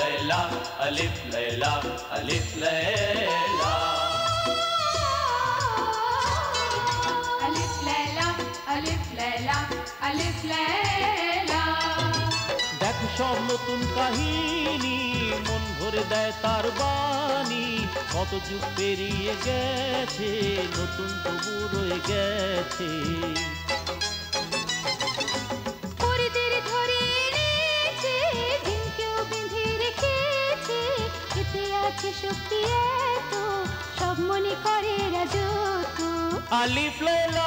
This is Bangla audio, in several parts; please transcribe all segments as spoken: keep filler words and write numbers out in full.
लैला अलिफ लैला अलिफ लैला अलिफ लैला अलिफ लैला अलिफ लैला দেখো সব নতুন কাহিনী মন ভরে দেয় তার বাণী কত যুগ পেরিয়ে গেছে নতুন তবু রয়ে গেছে পরিদের ধরে এনেছে ঝিমকেও বেঁধে রেখেছে এতে আছে শক্তি এত সব মনে করে রাজত্ব আলিফ লায়লা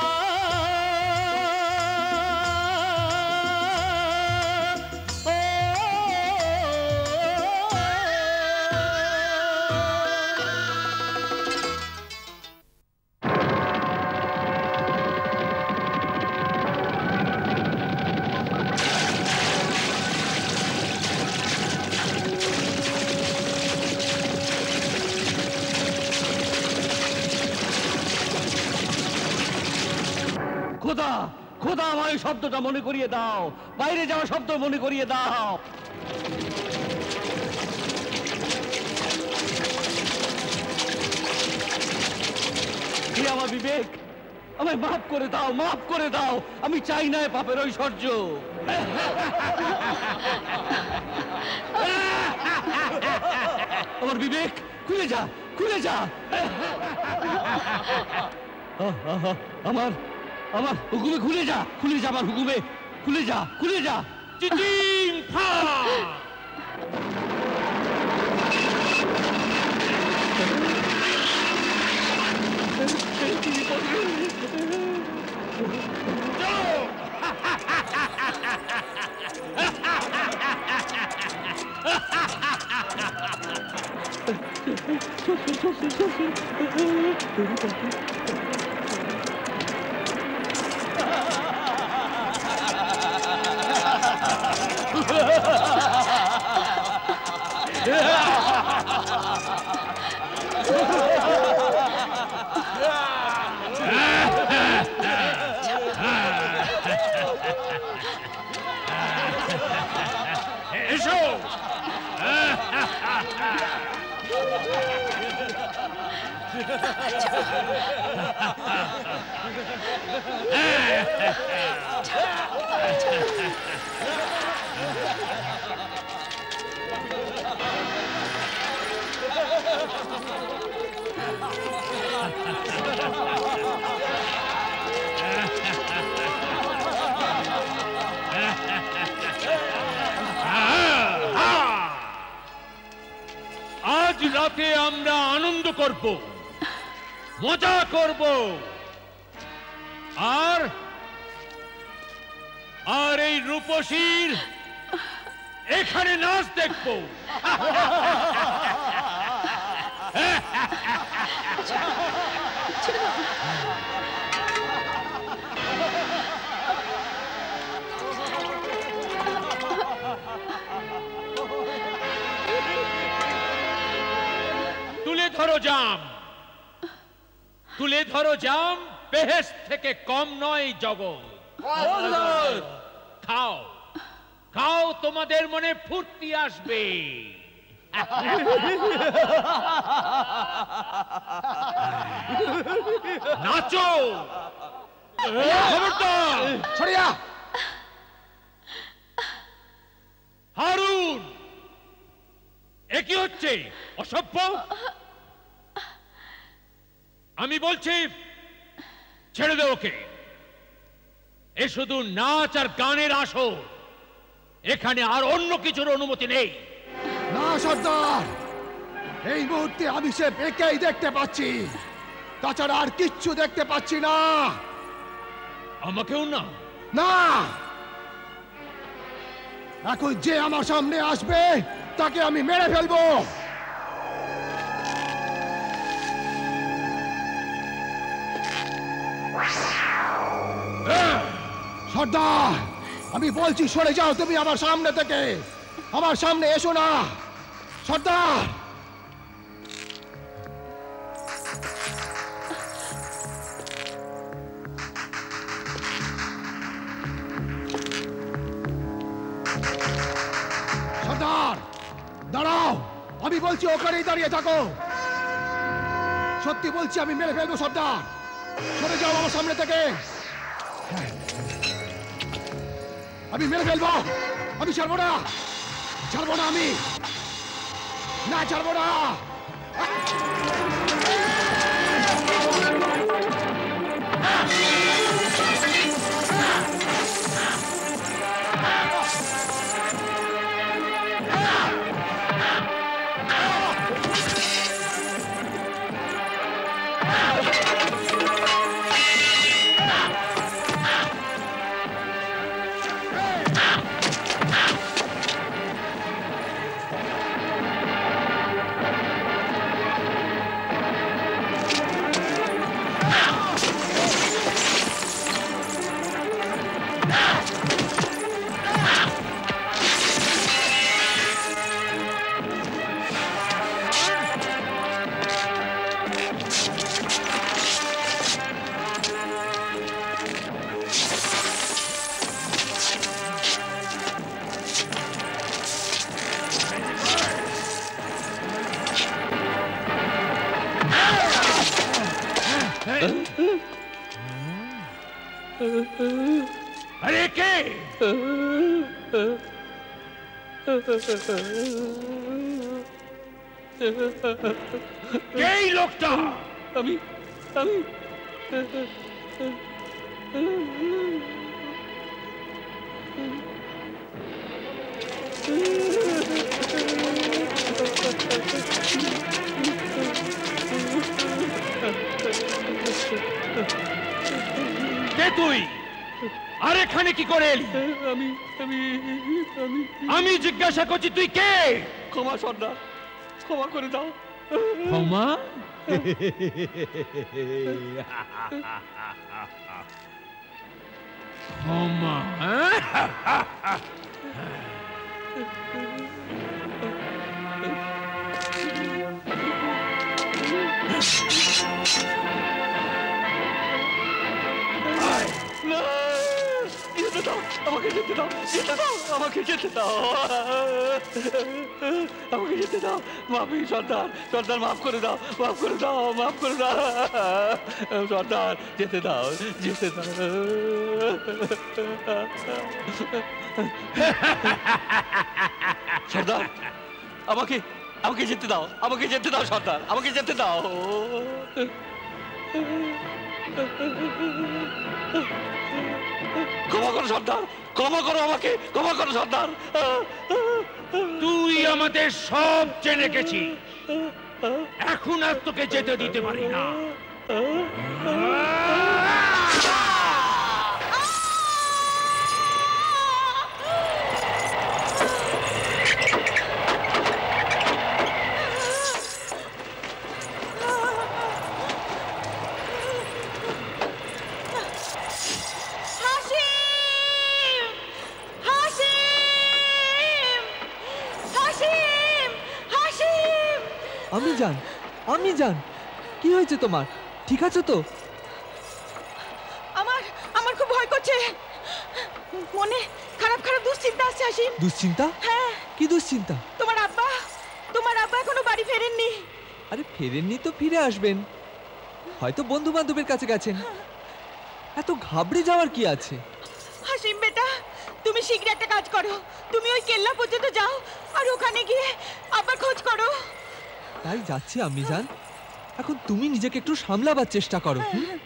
খোদা খোদা আমার এই শব্দটা মনে করিয়ে দাও বাইরে যাওয়া শব্দ মনে করিয়ে দাও কি আমার বিবেক আমায় মাফ করে দাও মাফ করে দাও আমি চাই না পাপের ঐশ্বর্য আমার বিবেক খুলে যা খুলে যা আমার আমার হুকুমে খুলে যা খুলে যা আমার হুকুমে খুলে যা খুলে যা চিচিং ফা এসো আজ রাতে আমরা আনন্দ করব মজা করব আর আর এই রূপসীর এখানে নাচ দেখব তুলে ধরো জাম তুলে ধরো জাম বেহেশত থেকে কম নয় জগৎ খাও খাও তোমাদের মনে ফুর্তি আসবে নাচো খবরদার ছড়িয়া হারুন এ কি হচ্ছে অসভ্য আমি বলছি ছেড়ে দে ওকে এ শুধু নাচ আর গানের আসর এখানে আর অন্য কিছুর অনুমতি নেই না সর্দার এই মুহূর্তে আমি সে বেকেই দেখতে পাচ্ছি তাছাড়া আর কিচ্ছু দেখতে পাচ্ছি না আমাকেও না না এখন যে আমার সামনে আসবে তাকে আমি মেরে ফেলবো সর্দার আমি বলছি সরে যাও তুমি আমার সামনে থেকে আমার সামনে এসো না সর্দার সর্দার দাঁড়াও, আমি বলছি ওখানেই দাঁড়িয়ে থাকো। সত্যি বলছি, আমি মেরে ফেলবো সর্দার। সরে যাও আমার সামনে থেকে। আমি মেরে ফেলবো, আমি ছাড়বো না, ছাড়বো না, আমি না ছাড়বো না। আরে কে? কে এই লোকটা? আমি আমি কে তুই? আর এখানে কি করে এলি? আমি আমি আমি আমি জিজ্ঞাসা করছি তুই কে? ক্ষমা সর্দার, ক্ষমা করে দাও। ক্ষমা? ক্ষমা? যেতে দাও, আমাকে যেতে দাও, যেতে দাও, আমাকে যেতে দাও, আমাকে যেতে দাও। মাফি সর্দার, সর্দার মাফ করে দাও, মাফ করে দাও, মাফ করে দাও সর্দার, যেতে দাও, যেতে দাও। সর্দার আমাকে আমাকে যেতে দাও, আমাকে যেতে দাও সর্দার, আমাকে যেতে দাও। ক্ষমা করো সর্দার, ক্ষমা করো আমাকে, ক্ষমা করো সর্দার। তুই আমাদের সব জেনে গেছিস, এখন আর তোকে যেতে দিতে পারি না। আমি জান, আমি জান, কি হয়েছে তোমার? ঠিক আছো তো? আমার আমার খুব ভয় করছে, মনে খারাপ খারাপ দুশ্চিন্তা আসছে। হাসিম, দুশ্চিন্তা? হ্যাঁ। কি দুশ্চিন্তা? তোমার আব্বা, তোমার আব্বা এখনো বাড়ি ফেরেননি। আরে ফেরেননি তো ফিরে আসবেন, হয়তো বন্ধু বান্ধবের কাছে গেছেন। এত ঘাবড়ে যাওয়ার কি আছে? হাসিম বেটা, তুমি শীঘ্র একটা কাজ করো, তুমি ওই কেল্লা পর্যন্ত যাও আর ওখানে গিয়ে আব্বার খোঁজ করো। তাই যাচ্ছি আমি জান, এখন তুমি নিজেকে একটু সামলাবার চেষ্টা করো।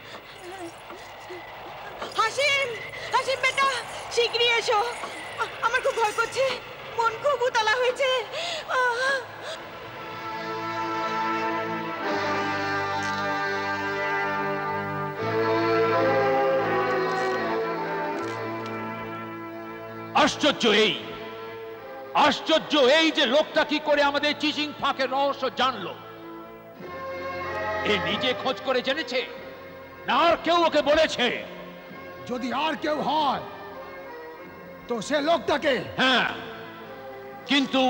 হাসিম, হাসিম বেটা, শীঘ্রই এসো, আমার খুব ভয় করছে, মন খুব উতলা হয়েছে। আশ্চর্য এই, আশ্চর্য এই যে লোকটা কি করে আমাদের চিচিং ফাঁকের রহস্য জানলো। এ নিজে খোঁজ করে জেনেছে না আর কেউ ওকে বলেছে? যদি আর কেউ হয় তো সে লোকটাকে। হ্যাঁ, কিন্তু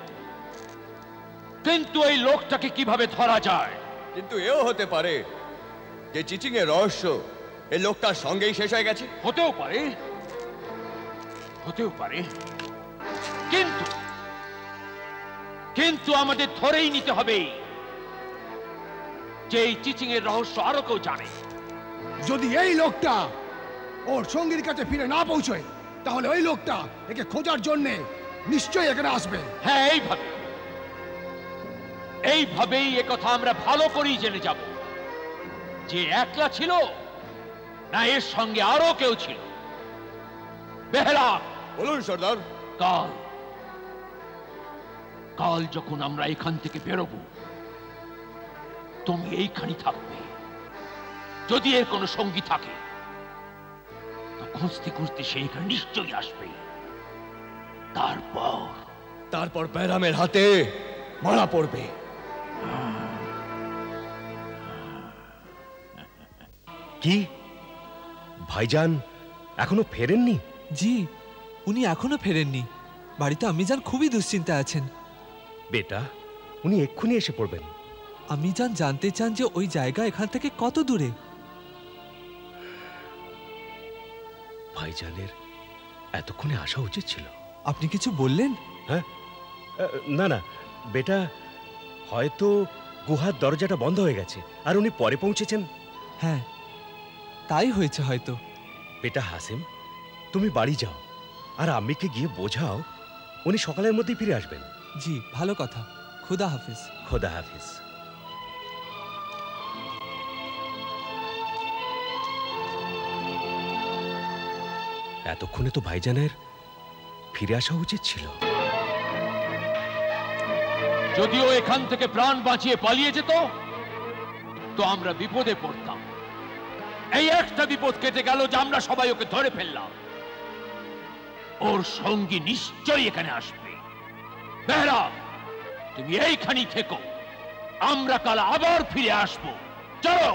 কিন্তু এই লোকটাকে কিভাবে ধরা যায়? কিন্তু এও হতে পারে যে চিচিং এর রহস্য এই লোকটার সঙ্গেই শেষ হয়ে গেছে। হতেও পারে, হতেও পারে, কিন্তু কিন্তু আমাদের ধরেই নিতে হবে যে এই চিচিং এর রহস্য আরো কেউ জানে। যদি এই লোকটা ওর সঙ্গীর কাছে ফিরে না পৌঁছয় তাহলে ওই লোকটা একে খোঁজার জন্য নিশ্চয়ই এখানে আসবে। হ্যাঁ, এইভাবে এইভাবেই এ কথা আমরা ভালো করেই জেনে যাব যে একলা ছিল না এর সঙ্গে আরো কেউ ছিল। বেহলা, বলুন সর্দার। কাল কাল যখন আমরা এখান থেকে বেরোবো তুমি এইখানে থাকবে। যদি এর কোনো সঙ্গী থাকে তো খুঁজতে খুঁজতে সে এখানে নিশ্চয়ই আসবে। তারপর তারপর ব্যারামের হাতে মারা পড়বে। কি ভাইজান এখনো ফেরেননি? জি, উনি এখনো ফেরেননি। বাড়িতে আম্মিজান খুবই দুশ্চিন্তায় আছেন। বেটা, উনি এক্ষুনি এসে পড়বেন। আম্মিজান জানতে চান যে ওই জায়গা এখান থেকে কত দূরে। ভাইজানের এতক্ষণে আসা উচিত ছিল। আপনি কিছু বললেন? হ্যাঁ, না না বেটা, হয়তো গুহার দরজাটা বন্ধ হয়ে গেছে আর উনি পরে পৌঁছেছেন। হ্যাঁ, তাই হয়েছে হয়তো। বেটা হাসিম, তুমি বাড়ি যাও আর আম্মিকে গিয়ে বোঝাও উনি সকালের মধ্যেই ফিরে আসবেন। জি, ভালো কথা। খুদা হাফিজ। খোদা হাফিজ। এতক্ষণে তো ভাইজানের ফিরে আসা উচিত ছিল। যদিও এখান থেকে প্রাণ বাঁচিয়ে পালিয়ে যেত তো আমরা বিপদে পড়তাম। এই একটা বিপদ কেটে গেল যে আমরা সবাই ওকে ধরে ফেললাম। ওর সঙ্গী নিশ্চয়ই এখানে আসবে। বেহরা, তুমি এইখানেই থেকো, আমরা কাল আবার ফিরে আসবো। চলো।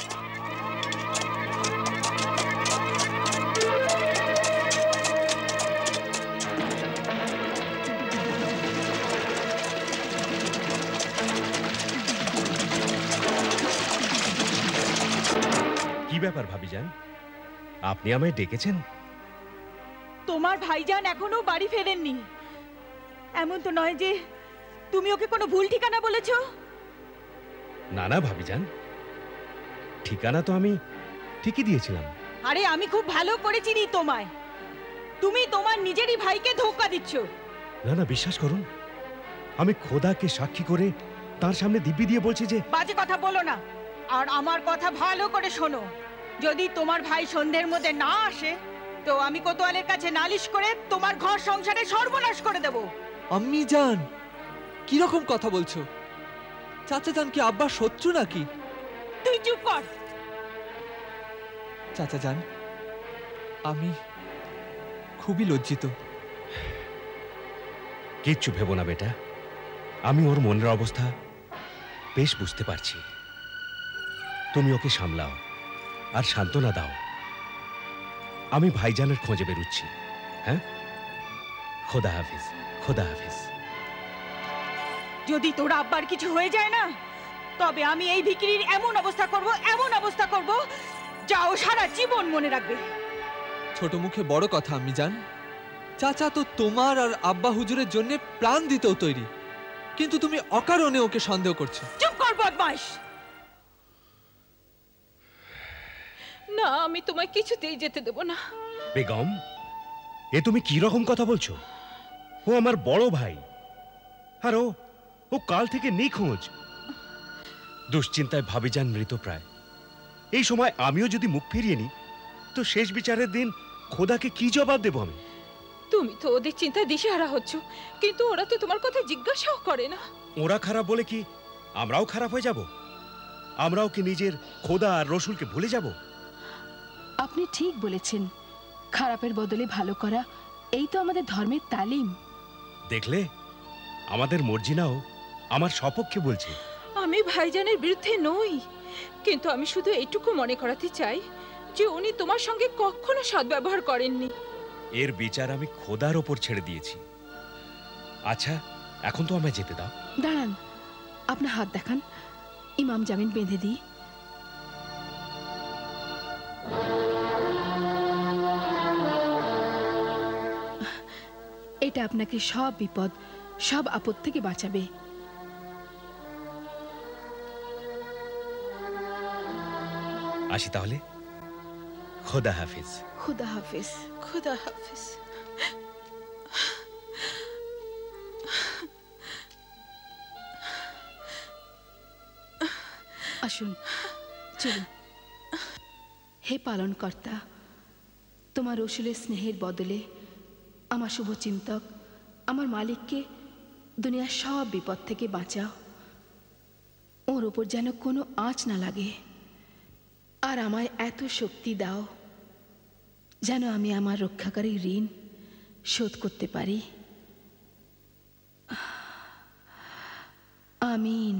কি ব্যাপার ভাবিজান, আপনি আমায় ডেকেছেন? তোমার ভাইজান এখনো বাড়ি ফেরেননি। এমন তো নয় যে তুমি ওকে কোনো ভুল ঠিকানা বলেছো? না না ভাবিজান, ঠিকানা তো আমি ঠিকই দিয়েছিলাম। আরে আমি খুব ভালো করে চিনি তোমায়। তুমি তোমার নিজেরই ভাইকে ধোঁকা দিচ্ছ। না না, বিশ্বাস করুন, আমি খোদাকে সাক্ষী করে তার সামনে দিব্যি দিয়ে বলছি যে। বাজে কথা বলো না, আর আমার কথা ভালো করে শোনো। যদি তোমার ভাই সন্ধ্যের মধ্যে না আসে তো আমি কোতোয়ালের কাছে নালিশ করে তোমার ঘর সংসারে সর্বনাশ করে দেব। আম্মিজান, কিরকম কথা বলছো? চাচা জান কি আব্বার শত্রু নাকি? তুই চুপ কর। চাচা জান, আমি খুবই লজ্জিত। কিচ্ছু ভেবো না বেটা, আমি ওর মনের অবস্থা বেশ বুঝতে পারছি। তুমি ওকে সামলাও আর সান্ত্বনা দাও। আমি ভাইজানের খোঁজে বেরুচ্ছি। হ্যাঁ, খোদা হাফিজ। খোদা হাফিজ। যদি তোর আব্বার কিছু হয়ে যায় না তবে আমি এই ভিকিরির এমন অবস্থা করব, এমন অবস্থা করব যা ও সারা জীবন মনে রাখবে। ছোট মুখে বড় কথা আম্মিজান। চাচা তো তোমার আর আব্বা হুজুরের জন্য প্রাণ দিতেও তৈরি, কিন্তু তুমি অকারণে ওকে সন্দেহ করছো। চুপ কর বদমাশ। না, আমি তোমায় কিছুতেই যেতে দেব না। বেগম, এ তুমি কি রকম কথা বলছো? ও আমার বড় ভাই, আর ও ও কাল থেকে নিখোঁজ। দুশ্চিন্তায় ভাবিজান মৃতপ্রায়। এই সময় আমিও যদি মুখ ফিরিয়ে নিই তো শেষ বিচারের দিন খোদাকে কি জবাব দেব আমি? তুমি তো ওদের চিন্তায় দিশেহারা হচ্ছ, কিন্তু ওরা তো তোমার কথা জিজ্ঞাসাও করে না। ওরা খারাপ বলে কি আমরাও খারাপ হয়ে যাব? আমরাও কি নিজের খোদা আর রসুলকে ভুলে যাব? আপনি ঠিক বলেছেন, খারাপের বদলে ভালো করা এই তো আমাদের ধর্মের তালিম। দেখলে, আমাদের মর্জিনাও আমার সপক্ষে বলছে। আমি ভাইজানের বিরুদ্ধে নই, কিন্তু আমি শুধু এইটুকু মনে করাতে চাই যে উনি তোমার সঙ্গে কখনো সদ্ব্যবহার করেননি। এর বিচার আমি খোদার ওপর ছেড়ে দিয়েছি। আচ্ছা, এখন তো আমায় যেতে দাও। দাঁড়ান, আপনার হাত দেখান, ইমাম জামিন বেঁধে দিই। এটা আপনাকে সব বিপদ, সব আপদ থেকে বাঁচাবে। আসি তাহলে, খোদা হাফিজ। খুদা হাফিজ। খুদা হাফিজ। আসুন, চলুন। হে পালনকর্তা, তোমার রসুলের স্নেহের বদলে আমার শুভচিন্তক, আমার মালিককে দুনিয়ার সব বিপদ থেকে বাঁচাও। ওর ওপর যেন কোনো আঁচ না লাগে। আর আমায় এত শক্তি দাও যেন আমি আমার রক্ষাকারী ঋণ শোধ করতে পারি। আমিন।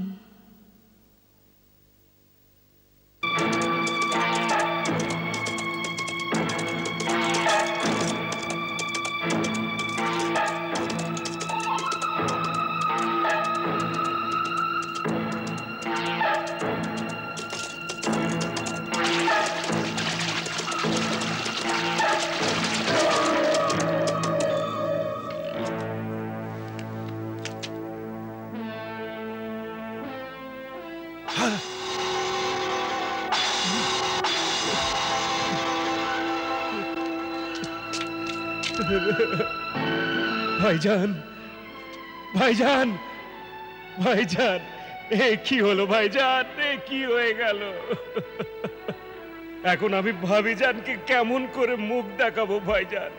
ভাইজান, ভাইজান, ভাইজান, এ কি হলো ভাইজান? এ কি হয়ে গেল? এখন আমি ভাবিজানকে কেমন করে মুখ দেখাবো ভাইজান?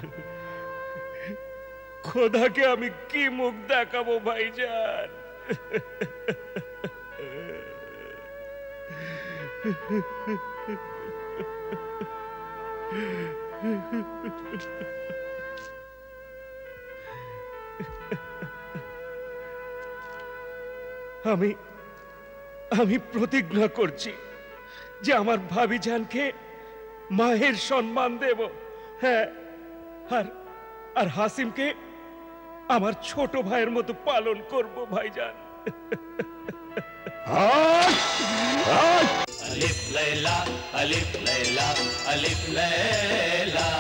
খোদাকে আমি কি মুখ দেখাবো ভাইজান? আমি আমি প্রতিজ্ঞা করছি যে আমার ভাবিজানকে মায়ের সম্মান দেব। হ্যাঁ, আর আর হাসিমকে আমার ছোট ভাইয়ের মতো পালন করব ভাইজান। अलिफ लैला अलिफ लैला अलिफ लैला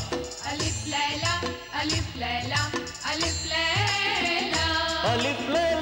अलिफ लैला अलिफ लैला अलिफ लैला अलिफ लैला